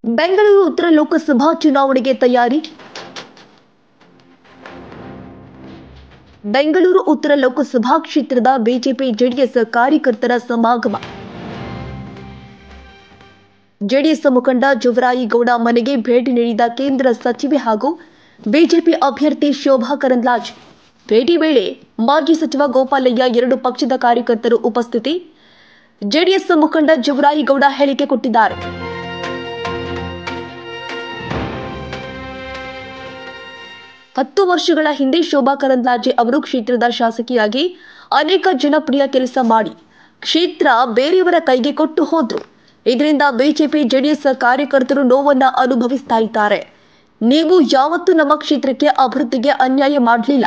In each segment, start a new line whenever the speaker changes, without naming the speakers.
ಬೆಂಗಳೂರು ಉತ್ತರ ಲೋಕಸಭಾ ಚುನಾವಣೆಗೆ ತಯಾರಿ. ಬೆಂಗಳೂರು ಉತ್ತರ ಲೋಕಸಭಾ ಕ್ಷೇತ್ರದ ಬಿಜೆಪಿ ಜೆಡಿಎಸ್ ಕಾರ್ಯಕರ್ತರ ಸಮಾಗಮ. ಜೆಡಿಎಸ್ ಮುಖಂಡ ಜವರಾಯಿಗೌಡ ಮನೆಗೆ ಭೇಟಿ ನೀಡಿದ ಕೇಂದ್ರ ಸಚಿವೆ ಹಾಗೂ ಬಿಜೆಪಿ ಅಭ್ಯರ್ಥಿ ಶೋಭಾ ಕರಂದ್ಲಾಜೆ. ಭೇಟಿ ವೇಳೆ ಮಾಜಿ ಸಚಿವ ಗೋಪಾಲಯ್ಯ, ಎರಡು ಪಕ್ಷದ ಕಾರ್ಯಕರ್ತರು ಉಪಸ್ಥಿತಿ. ಜೆಡಿಎಸ್ ಮುಖಂಡ ಜವರಾಯಿಗೌಡ ಹೇಳಿಕೆ ಕೊಟ್ಟಿದ್ದಾರೆ. ಹತ್ತು ವರ್ಷಗಳ ಹಿಂದೆ ಶೋಭಾ ಕರಂದ್ಲಾಜೆ ಅವರು ಕ್ಷೇತ್ರದ ಶಾಸಕಿಯಾಗಿ ಅನೇಕ ಜನಪ್ರಿಯ ಕೆಲಸ ಮಾಡಿ ಕ್ಷೇತ್ರ ಬೇರೆಯವರ ಕೈಗೆ ಕೊಟ್ಟು ಹೋದ್ರು. ಇದರಿಂದ ಬಿಜೆಪಿ ಜೆಡಿಎಸ್ ಕಾರ್ಯಕರ್ತರು ನೋವನ್ನ ಅನುಭವಿಸ್ತಾ ಇದ್ದಾರೆ. ನೀವು ಯಾವತ್ತೂ ನಮ್ಮ ಕ್ಷೇತ್ರಕ್ಕೆ ಅಭಿವೃದ್ಧಿಗೆ ಅನ್ಯಾಯ ಮಾಡಲಿಲ್ಲ.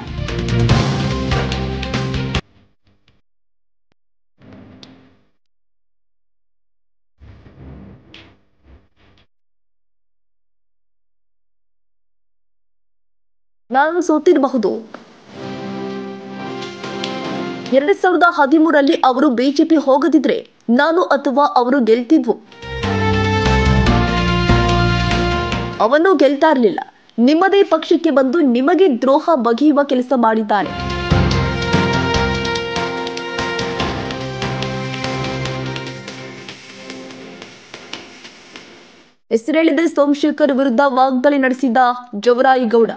ನಾನು ಸೋತಿರಬಹುದು. 2013ರಲ್ಲಿ ಅವರು ಬಿಜೆಪಿ ಹೋಗದಿದ್ರೆ ನಾನು ಅಥವಾ ಅವರು ಗೆಲ್ತಿದ್ವು. ಅವನು ಗೆಲ್ತಾ ಇರಲಿಲ್ಲ. ನಿಮ್ಮದೇ ಪಕ್ಷಕ್ಕೆ ಬಂದು ನಿಮಗೆ ದ್ರೋಹ ಬಗೆಯುವ ಕೆಲಸ ಮಾಡಿದ್ದಾನೆ. ಹೆಸರೇಳಿದ ಸೋಮಶೇಖರ್ ವಿರುದ್ಧ ವಾಗ್ದಾಳಿ ನಡೆಸಿದ ಜವರಾಯಿಗೌಡ.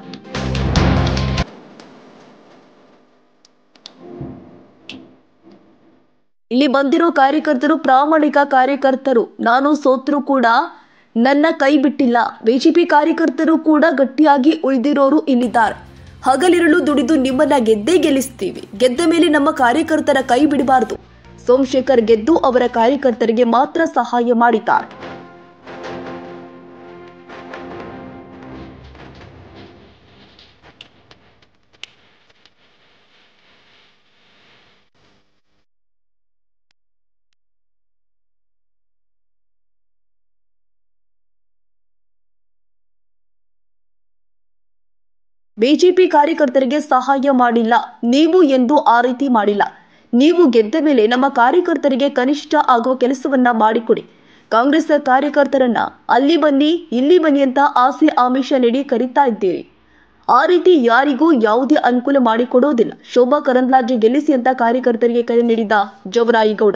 ಇಲ್ಲಿ ಬಂದಿರೋ ಕಾರ್ಯಕರ್ತರು ಪ್ರಾಮಾಣಿಕ ಕಾರ್ಯಕರ್ತರು. ನಾನು ಸೋತರೂ ಕೂಡ ನನ್ನ ಕೈ ಬಿಟ್ಟಿಲ್ಲ. ಬಿಜೆಪಿ ಕಾರ್ಯಕರ್ತರು ಕೂಡ ಗಟ್ಟಿಯಾಗಿ ಉಳಿದಿರೋರು ಇಲ್ಲಿದ್ದಾರೆ. ಹಗಲಿರುಳು ದುಡಿದು ನಿಮ್ಮನ್ನ ಗೆದ್ದೇ ಗೆಲ್ಲಿಸ್ತೀವಿ. ಗೆದ್ದ ಮೇಲೆ ನಮ್ಮ ಕಾರ್ಯಕರ್ತರ ಕೈ ಬಿಡಬಾರದು. ಸೋಮಶೇಖರ್ ಗೆದ್ದು ಅವರ ಕಾರ್ಯಕರ್ತರಿಗೆ ಮಾತ್ರ ಸಹಾಯ ಮಾಡಿದ್ದಾರೆ. ಬಿಜೆಪಿ ಕಾರ್ಯಕರ್ತರಿಗೆ ಸಹಾಯ ಮಾಡಿಲ್ಲ ನೀವು ಎಂದು ಆ ರೀತಿ ಮಾಡಿಲ್ಲ. ನೀವು ಗೆದ್ದ ಮೇಲೆ ನಮ್ಮ ಕಾರ್ಯಕರ್ತರಿಗೆ ಕನಿಷ್ಠ ಆಗುವ ಕೆಲಸವನ್ನ ಮಾಡಿಕೊಡಿ. ಕಾಂಗ್ರೆಸ್ ಕಾರ್ಯಕರ್ತರನ್ನ ಅಲ್ಲಿ ಬನ್ನಿ ಇಲ್ಲಿ ಬನ್ನಿ ಅಂತ ಆಸೆ ಆಮಿಷ ನೀಡಿ ಕರೀತಾ ಇದ್ದೀರಿ. ಆ ರೀತಿ ಯಾರಿಗೂ ಯಾವುದೇ ಅನುಕೂಲ ಮಾಡಿಕೊಡೋದಿಲ್ಲ. ಶೋಭಾ ಕರಂದ್ಲಾಜೆ ಗೆಲ್ಲಿಸಿ ಅಂತ ಕಾರ್ಯಕರ್ತರಿಗೆ ಕರೆ ನೀಡಿದ ಜವರಾಯಿಗೌಡ.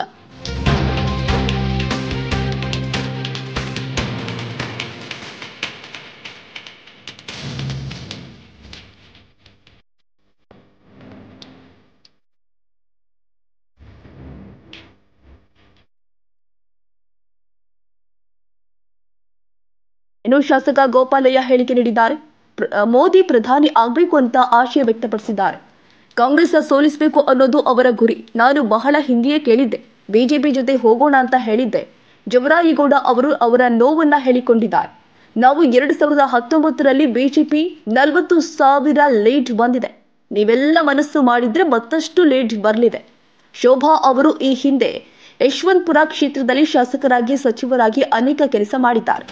ಇನ್ನು ಶಾಸಕ ಗೋಪಾಲಯ್ಯ ಹೇಳಿಕೆ ನೀಡಿದ್ದಾರೆ. ಮೋದಿ ಪ್ರಧಾನಿ ಆಗಬೇಕು ಅಂತ ಆಶಯ ವ್ಯಕ್ತಪಡಿಸಿದ್ದಾರೆ. ಕಾಂಗ್ರೆಸ್ ಸೋಲಿಸಬೇಕು ಅನ್ನೋದು ಅವರ ಗುರಿ. ನಾನು ಬಹಳ ಹಿಂದೆಯೇ ಕೇಳಿದ್ದೆ, ಬಿಜೆಪಿ ಜೊತೆ ಹೋಗೋಣ ಅಂತ ಹೇಳಿದ್ದೆ. ಜವರಾಯಿಗೌಡ ಅವರು ಅವರ ನೋವನ್ನ ಹೇಳಿಕೊಂಡಿದ್ದಾರೆ. ನಾವು 2019ರಲ್ಲಿ ಬಿಜೆಪಿ 40,000 ಲೀಡ್ ಬಂದಿದೆ. ನೀವೆಲ್ಲ ಮನಸ್ಸು ಮಾಡಿದ್ರೆ ಮತ್ತಷ್ಟು ಲೀಡ್ ಬರಲಿದೆ. ಶೋಭಾ ಅವರು ಈ ಹಿಂದೆ ಯಶವಂತಪುರ ಕ್ಷೇತ್ರದಲ್ಲಿ ಶಾಸಕರಾಗಿ ಸಚಿವರಾಗಿ ಅನೇಕ ಕೆಲಸ ಮಾಡಿದ್ದಾರೆ.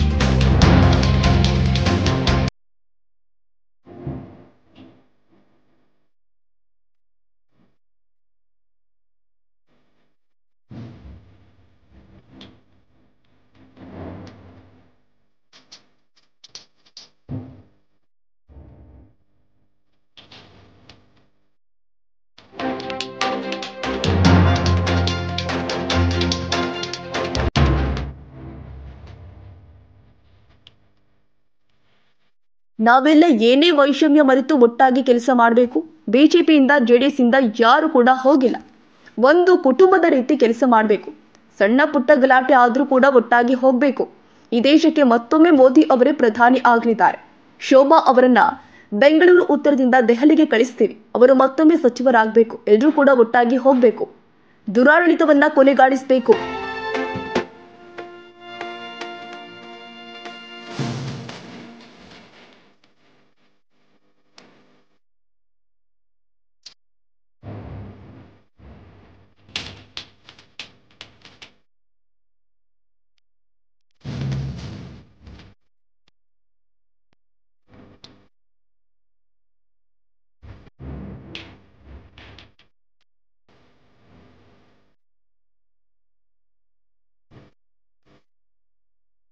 ನಾವೆಲ್ಲ ಏನೇ ವೈಷಮ್ಯ ಮರೆತು ಒಟ್ಟಾಗಿ ಕೆಲಸ ಮಾಡಬೇಕು. ಬಿಜೆಪಿಯಿಂದ ಜೆಡಿಎಸ್ ಇಂದ ಯಾರು ಕೂಡ ಹೋಗಿಲ್ಲ. ಒಂದು ಕುಟುಂಬದ ರೀತಿ ಕೆಲಸ ಮಾಡಬೇಕು. ಸಣ್ಣ ಪುಟ್ಟ ಗಲಾಟೆ ಆದ್ರೂ ಕೂಡ ಒಟ್ಟಾಗಿ ಹೋಗ್ಬೇಕು. ಈ ದೇಶಕ್ಕೆ ಮತ್ತೊಮ್ಮೆ ಮೋದಿ ಅವರೇ ಪ್ರಧಾನಿ ಆಗಲಿದ್ದಾರೆ. ಶೋಭಾ ಅವರನ್ನ ಬೆಂಗಳೂರು ಉತ್ತರದಿಂದ ದೆಹಲಿಗೆ ಕಳಿಸ್ತೀವಿ. ಅವರು ಮತ್ತೊಮ್ಮೆ ಸಚಿವರಾಗಬೇಕು. ಎಲ್ಲರೂ ಕೂಡ ಒಟ್ಟಾಗಿ ಹೋಗ್ಬೇಕು. ದುರಾಡಳಿತವನ್ನ ಕೊನೆಗಾಣಿಸಬೇಕು.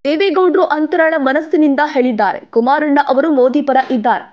ದೇವೇಗೌಡರು ಅಂತರಾಳ ಮನಸ್ಸಿನಿಂದ ಹೇಳಿದ್ದಾರೆ. ಕುಮಾರಣ್ಣ ಅವರು ಮೋದಿ ಪರ ಇದ್ದಾರೆ.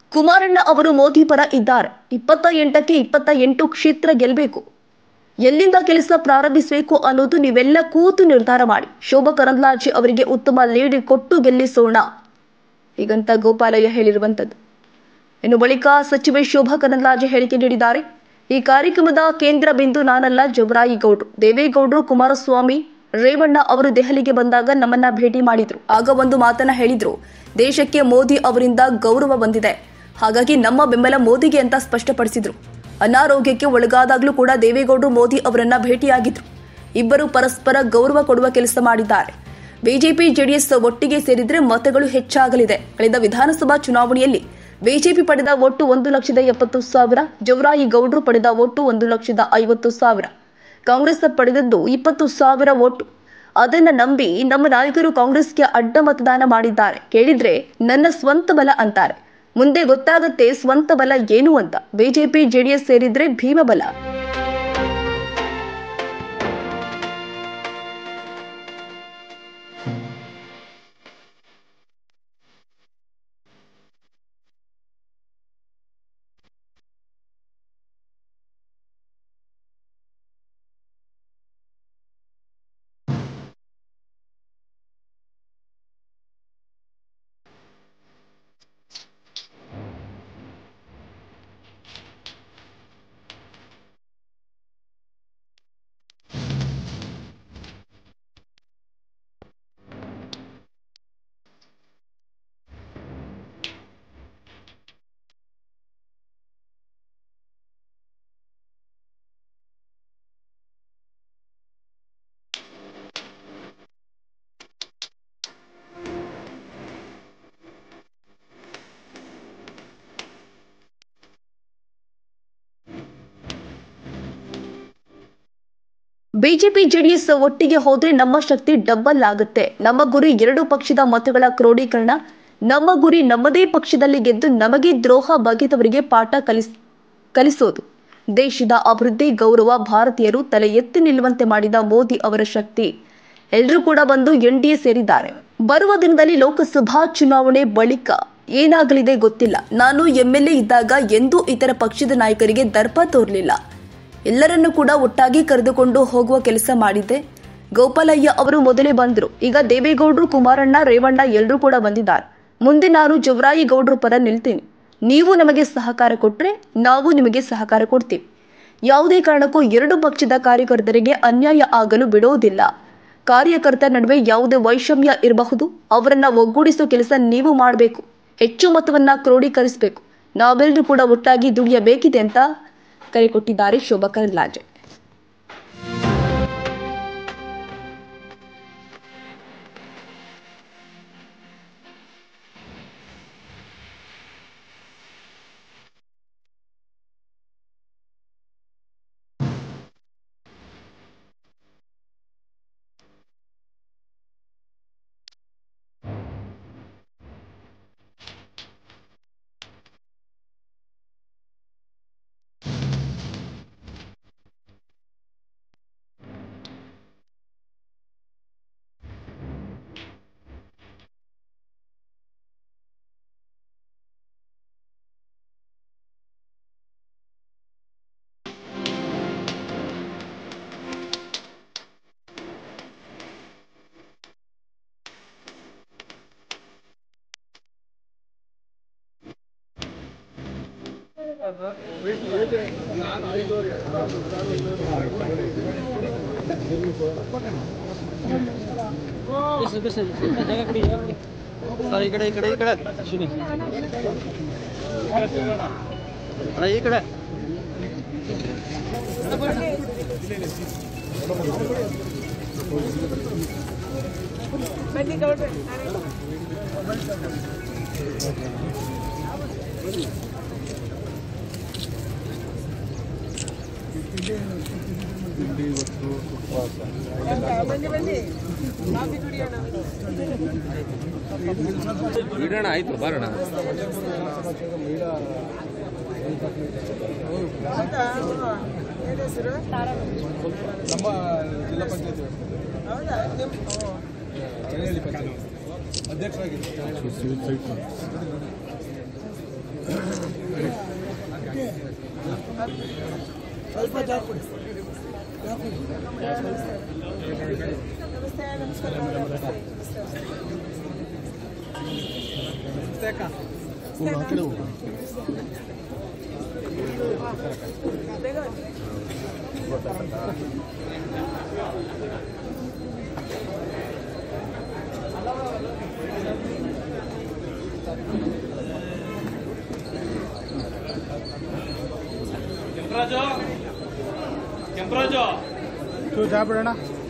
28ಕ್ಕೆ 28 ಕ್ಷೇತ್ರ ಗೆಲ್ಲಬೇಕು. ಎಲ್ಲಿಂದ ಕೆಲಸ ಪ್ರಾರಂಭಿಸಬೇಕು ಅನ್ನೋದು ನೀವೆಲ್ಲ ಕೂತು ನಿರ್ಧಾರ ಮಾಡಿ. ಶೋಭಾ ಕರಂದ್ಲಾಜೆ ಅವರಿಗೆ ಉತ್ತಮ ಲೀಡ್ ಕೊಟ್ಟು ಗೆಲ್ಲಿಸೋಣ ಹೀಗಂತ ಗೋಪಾಲಯ್ಯ ಹೇಳಿರುವಂಥದ್ದು. ಇನ್ನು ಬಳಿಕ ಸಚಿವೆ ಶೋಭಾ ಕರಂದ್ಲಾಜೆ ಹೇಳಿಕೆ ನೀಡಿದ್ದಾರೆ. ಈ ಕಾರ್ಯಕ್ರಮದ ಕೇಂದ್ರ ಬಿಂದು ನಾನಲ್ಲ, ಜವರಾಯಿ ಗೌಡ್ರು. ದೇವೇಗೌಡರು, ಕುಮಾರಸ್ವಾಮಿ, ರೇವಣ್ಣ ಅವರು ದೆಹಲಿಗೆ ಬಂದಾಗ ನಮ್ಮನ್ನ ಭೇಟಿ ಮಾಡಿದ್ರು. ಆಗ ಒಂದು ಮಾತನ್ನ ಹೇಳಿದ್ರು, ದೇಶಕ್ಕೆ ಮೋದಿ ಅವರಿಂದ ಗೌರವ ಬಂದಿದೆ, ಹಾಗಾಗಿ ನಮ್ಮ ಬೆಂಬಲ ಮೋದಿಗೆ ಅಂತ ಸ್ಪಷ್ಟಪಡಿಸಿದ್ರು. ಅನಾರೋಗ್ಯಕ್ಕೆ ಒಳಗಾದಾಗ್ಲೂ ಕೂಡ ದೇವೇಗೌಡರು ಮೋದಿ ಅವರನ್ನ ಭೇಟಿಯಾಗಿದ್ರು. ಇಬ್ಬರು ಪರಸ್ಪರ ಗೌರವ ಕೊಡುವ ಕೆಲಸ ಮಾಡಿದ್ದಾರೆ. ಬಿಜೆಪಿ ಜೆಡಿಎಸ್ ಒಟ್ಟಿಗೆ ಸೇರಿದ್ರೆ ಮತಗಳು ಹೆಚ್ಚಾಗಲಿದೆ. ಕಳೆದ ವಿಧಾನಸಭಾ ಚುನಾವಣೆಯಲ್ಲಿ ಬಿಜೆಪಿ ಪಡೆದ ಒಟ್ಟು 1,70,000, ಜವರಾಯಿ ಗೌಡ್ರು ಪಡೆದ ಒಟ್ಟು 1,50,000, ಕಾಂಗ್ರೆಸ್ ಪಡೆದದ್ದು 20,000 ಓಟು. ಅದನ್ನ ನಂಬಿ ನಮ್ಮ ನಾಯಕರು ಕಾಂಗ್ರೆಸ್ಗೆ ಅಡ್ಡ ಮತದಾನ ಮಾಡಿದ್ದಾರೆ. ಕೇಳಿದ್ರೆ ನನ್ನ ಸ್ವಂತ ಬಲ ಅಂತಾರೆ. ಮುಂದೆ ಗೊತ್ತಾಗುತ್ತೆ ಸ್ವಂತ ಬಲ ಏನು ಅಂತ. ಬಿಜೆಪಿ ಜೆಡಿಎಸ್ ಸೇರಿದ್ರೆ ಭೀಮಬಲ. ಬಿಜೆಪಿ ಜೆಡಿಎಸ್ ಒಟ್ಟಿಗೆ ಹೋದ್ರೆ ನಮ್ಮ ಶಕ್ತಿ ಡಬಲ್ ಆಗುತ್ತೆ. ನಮ್ಮ ಗುರಿ 2 ಪಕ್ಷದ ಮತಗಳ ಕ್ರೋಢೀಕರಣ. ನಮ್ಮ ಗುರಿ ನಮ್ಮದೇ ಪಕ್ಷದಲ್ಲಿ ಗೆದ್ದು ನಮಗೆ ದ್ರೋಹ ಬಗೆದವರಿಗೆ ಪಾಠ ಕಲಿಸೋದು. ದೇಶದ ಅಭಿವೃದ್ಧಿ, ಗೌರವ, ಭಾರತೀಯರು ತಲೆ ಎತ್ತಿ ನಿಲ್ಲುವಂತೆ ಮಾಡಿದ ಮೋದಿ ಅವರ ಶಕ್ತಿ. ಎಲ್ಲರೂ ಕೂಡ ಬಂದು ಎನ್ಡಿಎ ಸೇರಿದ್ದಾರೆ. ಬರುವ ದಿನದಲ್ಲಿ ಲೋಕಸಭಾ ಚುನಾವಣೆ ಬಳಿಕ ಏನಾಗಲಿದೆ ಗೊತ್ತಿಲ್ಲ. ನಾನು ಎಂಎಲ್ಎ ಇದ್ದಾಗ ಎಂದೂ ಇತರ ಪಕ್ಷದ ನಾಯಕರಿಗೆ ದರ್ಪ ತೋರಲಿಲ್ಲ. ಎಲ್ಲರನ್ನೂ ಕೂಡ ಒಟ್ಟಾಗಿ ಕರೆದುಕೊಂಡು ಹೋಗುವ ಕೆಲಸ ಮಾಡಿದ್ದೆ. ಗೋಪಾಲಯ್ಯ ಅವರು ಮೊದಲೇ ಬಂದರು. ಈಗ ದೇವೇಗೌಡರು, ಕುಮಾರಣ್ಣ, ರೇವಣ್ಣ ಎಲ್ಲರೂ ಕೂಡ ಬಂದಿದ್ದಾರೆ. ಮುಂದೆ ನಾನು ಜವರಾಯಿ ಗೌಡ್ರ ಪರ ನಿಲ್ತೀನಿ. ನೀವು ನಮಗೆ ಸಹಕಾರ ಕೊಟ್ಟರೆ ನಾವು ನಿಮಗೆ ಸಹಕಾರ ಕೊಡ್ತೀವಿ. ಯಾವುದೇ ಕಾರಣಕ್ಕೂ 2 ಪಕ್ಷದ ಕಾರ್ಯಕರ್ತರಿಗೆ ಅನ್ಯಾಯ ಆಗಲು ಬಿಡೋದಿಲ್ಲ. ಕಾರ್ಯಕರ್ತರ ನಡುವೆ ಯಾವುದೇ ವೈಷಮ್ಯ ಇರಬಹುದು, ಅವರನ್ನ ಒಗ್ಗೂಡಿಸೋ ಕೆಲಸ ನೀವು ಮಾಡಬೇಕು. ಹೆಚ್ಚು ಮತವನ್ನ ಕ್ರೋಢೀಕರಿಸಬೇಕು. ನಾವೆಲ್ಲರೂ ಕೂಡ ಒಟ್ಟಾಗಿ ದುಡಿಯಬೇಕಿದೆ ಅಂತ ಕರೆ ಕೊಟ್ಟಿದ್ದಾರೆ ಶೋಭಾ ಕರಂದ್ಲಾಜೆ.
ಸರ್ ಈ ಕಡೆ ಶುನಿ ಅಣ್ಣ ಈ ಕಡೆ ಬನ್ನಿ ಗೌಡ್ರೆ ಬಿಡೋಣ ಆಯ್ತು ಬರೋಣ ನಮ್ಮ ಜಿಲ್ಲಾ ಪಂಚಾಯತ್
ಕೆಂಪರಾಜು
ಚೂಜಾ ಬಿಡೋಣ.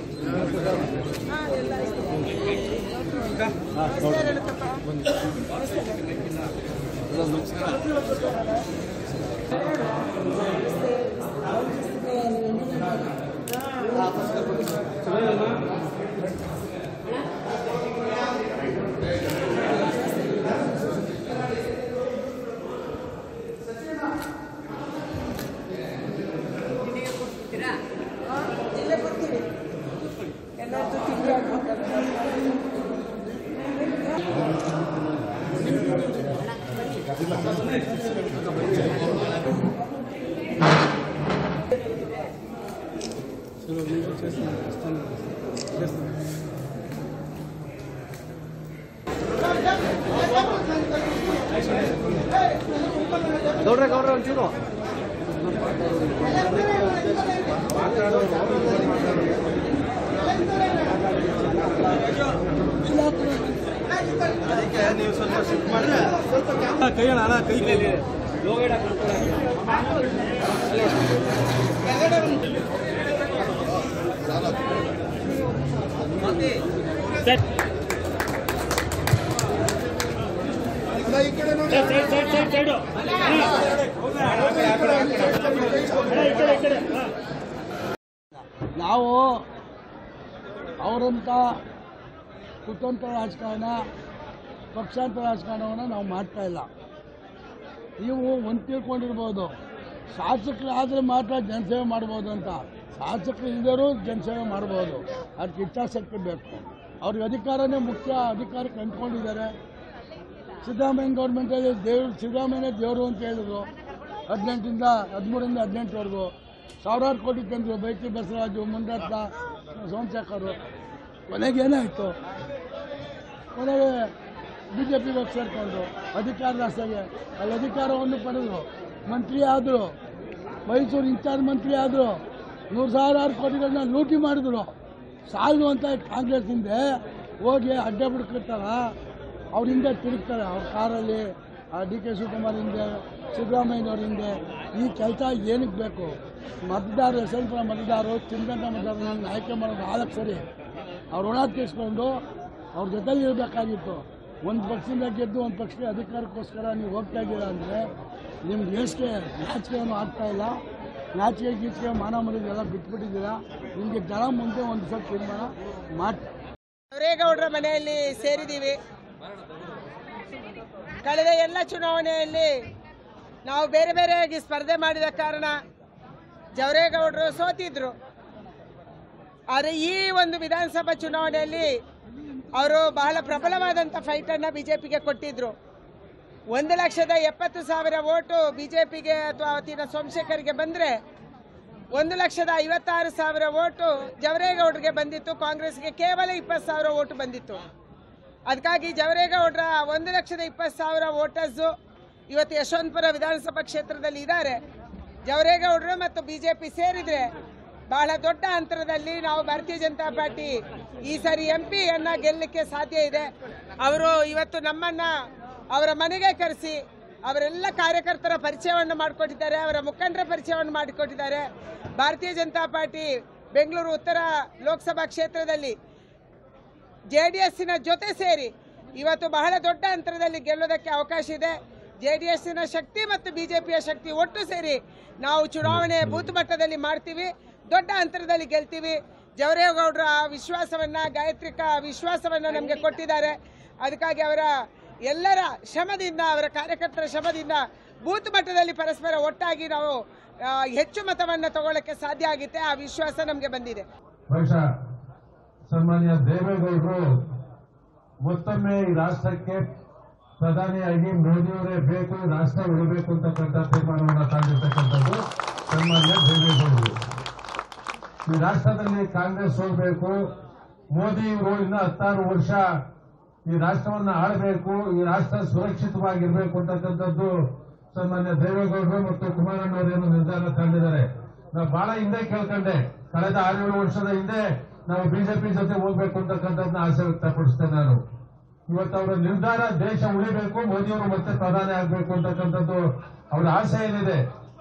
ಗೌಡ್ರೆ ಒಂಚೂರು ಅದಕ್ಕೆ ನೀವು ಸ್ವಲ್ಪ ಶಿಫ್ಟ್ ಮಾಡಿದ್ರೆ ಕೈ ಅಣ್ಣ ಕೈ ಲೋಗೈಡ್
ನಾವು ಅವರಂಥ ಕುತಂತ್ರ ರಾಜಕಾರಣ ಪಕ್ಷಾಂತರ ರಾಜಕಾರಣವನ್ನು ನಾವು ಮಾಡ್ತಾ ಇಲ್ಲ. ನೀವು ಒಂದು ತಿಳ್ಕೊಂಡಿರ್ಬೋದು, ಶಾಸಕರಾದರೆ ಮಾತ್ರ ಜನಸೇವೆ ಮಾಡ್ಬೋದು ಅಂತ. ಶಾಸಕರು ಇದ್ದರೂ ಜನಸೇವೆ ಮಾಡ್ಬೋದು, ಅದಕ್ಕೆ ಇಚ್ಛಾಶಕ್ತಿ ಬೇಕು. ಅವ್ರಿಗೆ ಅಧಿಕಾರನೇ ಮುಖ್ಯ. ಅಧಿಕಾರಕ್ಕೆ ಅಂದ್ಕೊಂಡಿದ್ದಾರೆ. ಸಿದ್ದರಾಮಯ್ಯ ಗೌರ್ಮೆಂಟಲ್ಲಿ ಸಿದ್ದರಾಮಯ್ಯ ದೇವರು ಅಂತ ಹೇಳಿದ್ರು. 13ರಿಂದ 18ವರೆಗೂ ಸಾವಿರಾರು ಕೋಟಿ ತಂದರು. ಬೈತಿ ಬಸವರಾಜು, ಮುನ್ರತ್ನ, ಸೋಮಶೇಖರು. ಕೊನೆಗೇನಾಯಿತು? ಕೊನೆಗೆ BJP ಹೋಗಿ ಸೇರಿಕೊಂಡು ಅಧಿಕಾರದ ಆಸೆಗೆ ಅಲ್ಲಿ ಅಧಿಕಾರವನ್ನು ಪಡೆದರು. ಮಂತ್ರಿ ಆದರು, ಮೈಸೂರು ಇನ್ಚಾರ್ಜ್ ಮಂತ್ರಿ ಆದರು. 100,000 ಕೋಟಿಗಳನ್ನ ಲೂಟಿ ಮಾಡಿದ್ರು. ಸಾಲದು ಅಂತ ಕಾಂಗ್ರೆಸ್ ಹಿಂದೆ ಹೋಗಿ ಅಡ್ಡ ಬಿಡ್ಕಿರ್ತಾರ, ಅವ್ರ ಹಿಂದೆ ತಿರುಗ್ತಾರೆ. ಅವ್ರ ಕಾರಲ್ಲಿ DK ಶಿವಕುಮಾರ್ ಹಿಂದೆ, ಸಿದ್ದರಾಮಯ್ಯನವ್ರ ಹಿಂದೆ. ಈ ಕೆಲಸ ಏನಕ್ಕೆ ಬೇಕು? ಮತದಾರರು, ಸ್ವಲ್ಪ ಮತದಾರರು, ಚಿಂತನ ಮತದಾರರನ್ನ ಆಯ್ಕೆ ಮಾಡೋದು ಆಳಕ್ಕೆ ಸರಿ. ಅವ್ರು ಋಣ ತೀರಿಸ್ಕೊಂಡು ಅವ್ರ ಜೊತೆಲಿ ಇರಬೇಕಾಗಿತ್ತು. ಒಂದು ಪಕ್ಷದಿಂದ ಗೆದ್ದು ಒಂದು ಪಕ್ಷಕ್ಕೆ ಅಧಿಕಾರಕ್ಕೋಸ್ಕರ ನೀವು ಹೋಗ್ತಾ ಇದ್ದೀರಾ ಅಂದರೆ ನಿಮ್ಗೆ ನಾಚಿಕೆಯನ್ನು ಆಗ್ತಾ ಇಲ್ಲ. ನಾಚಿಕೆ ಗೀಚಿಕೆ ಮಾನ ಮರ್ಯಾದೆ ಬಿಟ್ಬಿಟ್ಟಿದ್ದೀರಾ. ನಿಮಗೆ ಜನ ಮುಂದೆ ಒಂದು ಸ್ವಲ್ಪ ತೀರ್ಮಾನ ಮಾಡಿ.
ಜವರೇಗೌಡರ ಮನೆಯಲ್ಲಿ ಸೇರಿದ್ದೀವಿ. ಕಳೆದ ಎಲ್ಲ ಚುನಾವಣೆಯಲ್ಲಿ ನಾವು ಬೇರೆ ಬೇರೆಯಾಗಿ ಸ್ಪರ್ಧೆ ಮಾಡಿದ ಕಾರಣ ಜವರೇಗೌಡರು ಸೋತಿದ್ರು. ಆದರೆ ಈ ಒಂದು ವಿಧಾನಸಭಾ ಚುನಾವಣೆಯಲ್ಲಿ ಅವರು ಬಹಳ ಪ್ರಬಲವಾದಂಥ ಫೈಟನ್ನು BJPಗೆ ಕೊಟ್ಟಿದ್ರು. 1,70,000 ಓಟು BJPಗೆ ಅಥವಾ ಅವತ್ತಿನ ಸೋಮಶೇಖರ್ಗೆ ಬಂದರೆ 1,56,000 ಓಟು ಜವರೇಗೌಡರಿಗೆ ಬಂದಿತ್ತು. ಕಾಂಗ್ರೆಸ್ಗೆ ಕೇವಲ 20,000 ಓಟು ಬಂದಿತ್ತು. ಅದಕ್ಕಾಗಿ ಜವರೇಗೌಡರ 1,20,000 ವೋಟರ್ಸು ಇವತ್ತು ಯಶವಂತಪುರ ವಿಧಾನಸಭಾ ಕ್ಷೇತ್ರದಲ್ಲಿ ಇದ್ದಾರೆ. ಜವರೇಗೌಡರು ಮತ್ತು BJP ಸೇರಿದರೆ ಬಹಳ ದೊಡ್ಡ ಅಂತರದಲ್ಲಿ ನಾವು ಭಾರತೀಯ ಜನತಾ ಪಾರ್ಟಿ ಈ ಸಾರಿ MP ಗೆಲ್ಲಕ್ಕೆ ಸಾಧ್ಯ ಇದೆ. ಅವರು ಇವತ್ತು ನಮ್ಮನ್ನ ಅವರ ಮನೆಗೆ ಕರೆಸಿ ಅವರೆಲ್ಲ ಕಾರ್ಯಕರ್ತರ ಪರಿಚಯವನ್ನು ಮಾಡಿಕೊಟ್ಟಿದ್ದಾರೆ, ಅವರ ಮುಖಂಡರ ಪರಿಚಯವನ್ನು ಮಾಡಿಕೊಟ್ಟಿದ್ದಾರೆ. ಭಾರತೀಯ ಜನತಾ ಪಾರ್ಟಿ ಬೆಂಗಳೂರು ಉತ್ತರ ಲೋಕಸಭಾ ಕ್ಷೇತ್ರದಲ್ಲಿ JDSನ ಜೊತೆ ಸೇರಿ ಇವತ್ತು ಬಹಳ ದೊಡ್ಡ ಅಂತರದಲ್ಲಿ ಗೆಲ್ಲೋದಕ್ಕೆ ಅವಕಾಶ ಇದೆ. JDSನ ಶಕ್ತಿ ಮತ್ತು BJPಯ ಶಕ್ತಿ ಒಟ್ಟು ಸೇರಿ ನಾವು ಚುನಾವಣೆ ಬೂತ್ ಮಟ್ಟದಲ್ಲಿ ಮಾಡ್ತೀವಿ, ದೊಡ್ಡ ಅಂತರದಲ್ಲಿ ಗೆಲ್ತೀವಿ. ಜವರೇಗೌಡರ ವಿಶ್ವಾಸವನ್ನ, ಗಾಯತ್ರಿಕ ವಿಶ್ವಾಸವನ್ನ ನಮಗೆ ಕೊಟ್ಟಿದ್ದಾರೆ. ಅದಕ್ಕಾಗಿ ಅವರ ಎಲ್ಲರ ಶ್ರಮದಿಂದ, ಅವರ ಕಾರ್ಯಕರ್ತರ ಶ್ರಮದಿಂದ ಬೂತ್ ಮಟ್ಟದಲ್ಲಿ ಪರಸ್ಪರ ಒಟ್ಟಾಗಿ ನಾವು ಹೆಚ್ಚು ಮತವನ್ನು ತಗೊಳ್ಳಕ್ಕೆ ಸಾಧ್ಯ ಆಗುತ್ತೆ. ಆ ವಿಶ್ವಾಸ ನಮಗೆ ಬಂದಿದೆ.
ಸನ್ಮಾನ್ಯ ದೇವೇಗೌಡರು ಮತ್ತೊಮ್ಮೆ ಈ ರಾಷ್ಟ್ರಕ್ಕೆ ಪ್ರಧಾನಿಯಾಗಿ ಮೋದಿಯವರೇ ಬೇಕು, ಈ ರಾಷ್ಟ್ರ ಉಳಿಬೇಕು ಅಂತಕ್ಕಂಥ ತೀರ್ಮಾನವನ್ನು ತಂದಿರ್ತಕ್ಕಂಥದ್ದು ಸನ್ಮಾನ್ಯ ದೇವೇಗೌಡರು. ಈ ರಾಷ್ಟ್ರದಲ್ಲಿ ಕಾಂಗ್ರೆಸ್ ಹೋಗಬೇಕು, ಮೋದಿ ಇವರು ಇನ್ನ 16 ವರ್ಷ ಈ ರಾಷ್ಟ್ರವನ್ನ ಆಳಬೇಕು, ಈ ರಾಷ್ಟ್ರ ಸುರಕ್ಷಿತವಾಗಿರ್ಬೇಕು ಅಂತಕ್ಕಂಥದ್ದು ಸನ್ಮಾನ್ಯ ದೇವೇಗೌಡರು ಮತ್ತು ಕುಮಾರಣ್ಣವರೇನು ನಿರ್ಧಾರ ತಗೊಂಡಿದ್ದಾರೆ. ನಾವು ಬಹಳ ಹಿಂದೆ ಕೇಳ್ಕೊಂಡೆ, ಕಳೆದ 6-7 ವರ್ಷದ ಹಿಂದೆ ನಾವು ಬಿಜೆಪಿ ಜೊತೆ ಹೋಗ್ಬೇಕು ಅಂತಕ್ಕಂಥದ್ದನ್ನ ಆಸೆ ವ್ಯಕ್ತಪಡಿಸ್ತೇನೆ ನಾನು. ಇವತ್ತು ಅವರ ನಿರ್ಧಾರ ದೇಶ ಉಳಿಬೇಕು, ಮೋದಿಯವರು ಮತ್ತೆ ಪ್ರಧಾನಿ ಆಗಬೇಕು ಅಂತಕ್ಕಂಥದ್ದು ಅವರ ಆಸೆ ಏನಿದೆ.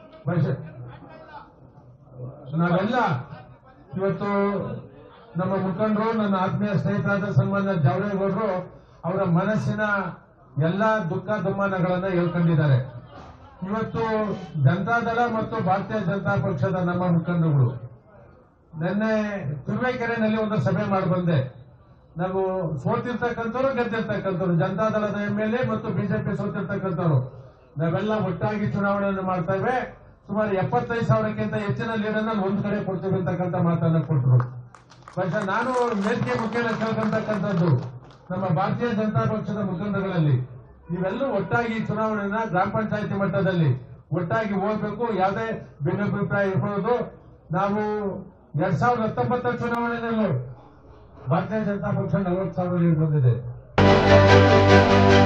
ನಾವೆಲ್ಲ ಇವತ್ತು ನಮ್ಮ ಮುಖಂಡರು, ನನ್ನ ಆತ್ಮೀಯ ಸ್ನೇಹಿತರಾದ ಸನ್ಮಾನ್ಯ ಜಾವಡೇಗೌಡರು ಅವರ ಮನಸ್ಸಿನ ಎಲ್ಲ ದುಃಖ ದುಮ್ಮಾನಗಳನ್ನ ಹೇಳ್ಕೊಂಡಿದ್ದಾರೆ. ಇವತ್ತು ಜನತಾದಳ ಮತ್ತು ಭಾರತೀಯ ಜನತಾ ಪಕ್ಷದ ನಮ್ಮ ಮುಖಂಡರುಗಳು ನಿನ್ನೆ ತುರುವೇಕೆರೆನಲ್ಲಿ ಒಂದು ಸಭೆ ಮಾಡಿ ಬಂದೆ. ನಾವು ಸೋತಿರ್ತಕ್ಕಂಥವ್ರು, ಗೆದ್ದಿರ್ತಕ್ಕಂಥವ್ರು, ಜನತಾದಳದ MLA ಮತ್ತು ಬಿಜೆಪಿ ಸೋತಿರ್ತಕ್ಕಂಥವ್ರು ನಾವೆಲ್ಲ ಒಟ್ಟಾಗಿ ಚುನಾವಣೆಯನ್ನು ಮಾಡ್ತೇವೆ. ಸುಮಾರು 75,000ಕ್ಕಿಂತ ಹೆಚ್ಚಿನ ಲೀಡನ್ನ ಒಂದು ಕಡೆ ಕೊಡ್ತೀವಿ ಅಂತಕ್ಕಂಥ ಮಾತನ್ನ ಕೊಟ್ಟರು. പക്ഷെ ನಾನು ವೇದಿಕೆ ಮುಖ್ಯನ ಕೇಳ್ಕೊಂತಕ್ಕಂಥದ್ದು ನಮ್ಮ ಭಾರತೀಯ ಜನತಾ ಪಕ್ಷದ ಮುಖಂಡಗಳಲ್ಲಿ ನೀವೆಲ್ಲೂ ಒಟ್ಟಾಗಿ ಚುನಾವಣೆಯನ್ನ ಗ್ರಾಮ ಪಂಚಾಯತಿ ಮಟ್ಟದಲ್ಲಿ ಒಟ್ಟಾಗಿ ಹೋಗ್ಬೇಕು. ಯಾವುದೇ ಭಿನ್ನಾಭಿಪ್ರಾಯ ಇರ್ಬೋದು. ನಾವು 2019 ಚುನಾವಣೆಯಲ್ಲೂ ಭಾರತೀಯ ಜನತಾ ಪಕ್ಷ 40,000 ಲೀಡ್ ಬಂದಿದೆ.